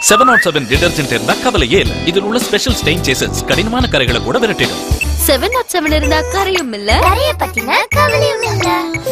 707 detergent இருந்தா கவலையே இல்ல. இதில் உள்ள ஸ்பெஷல் ஸ்டெயின் சேசஸ் கடினமான கரைகளை கூட விரட்டிடும். 707 இருந்தா கரையும் இல்ல, கரைய பத்தின கவலையும் இல்ல.